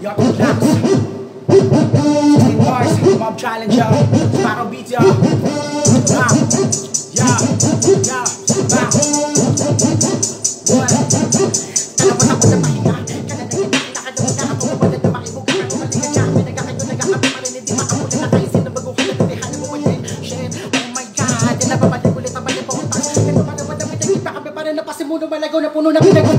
Yo, relax. Street Bars, Mob Challenge, yo. Sparrow Beats, yo. Yeah, yeah, back. What? Kalapot ako na pahinga. Kanadagin ako mawala na makibuga. Ako maliga siya. Pinagkakayo nagkakapi pa rin. Hindi makamulit na kayo. Sino bago ko na tumihan mo ulit. Shit, oh my God. Di napapalik ulit ang balik po. Pero paano ba naman naging pa kami pa rin. Napasimuno malagaw na puno na pinag